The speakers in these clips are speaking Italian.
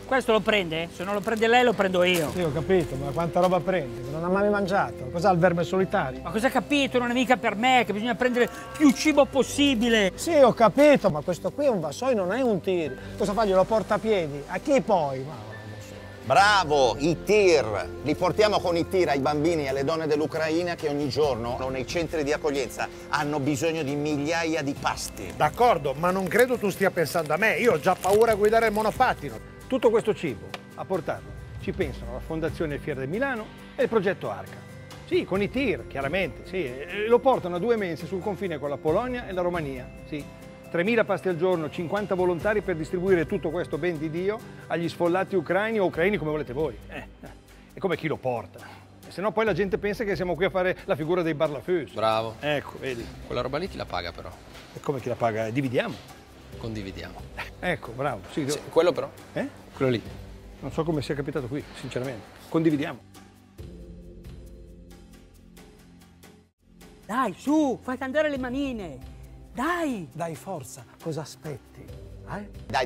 Questo lo prende? Se non lo prende lei lo prendo io. Sì, ho capito, ma quanta roba prende? Non ha mai mangiato. Cos'ha il verme solitario? Ma cosa ha capito? Non è mica per me, che bisogna prendere più cibo possibile. Sì, ho capito, ma questo qui è un vassoio, non è un tir. Cosa fa? Glielo porta a piedi? A chi poi? Ma non lo so. Bravo, i tir. Li portiamo con i tir ai bambini e alle donne dell'Ucraina che ogni giorno nei centri di accoglienza hanno bisogno di migliaia di pasti. D'accordo, ma non credo tu stia pensando a me. Io ho già paura a guidare il monopattino. Tutto questo cibo, a portarlo, ci pensano la Fondazione Fiera di Milano e il progetto Arca. Sì, con i tir, chiaramente, sì. E lo portano a 2 mense sul confine con la Polonia e la Romania, sì. 3.000 pasti al giorno, 50 volontari per distribuire tutto questo ben di Dio agli sfollati ucraini o ucraini come volete voi. È come chi lo porta. Se no poi la gente pensa che siamo qui a fare la figura dei barlafus. Bravo. Ecco, vedi. Quella roba lì chi la paga però? E come chi la paga? Dividiamo. Condividiamo. Ecco, bravo. Sì, Sì, quello però? Quello lì. Non so come sia capitato qui, sinceramente. Condividiamo. Dai, su, fate andare le manine. Dai. Dai, forza, cosa aspetti? Dai.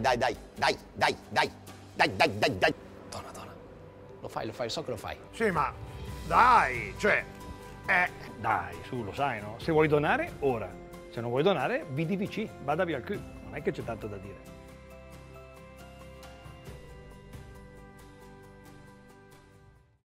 Donna. Lo fai, so che lo fai. Sì, ma dai, cioè... Dai, su, lo sai, no? Se vuoi donare, ora. Se non vuoi donare, VDVC, vada via al cul. Non è che c'è tanto da dire.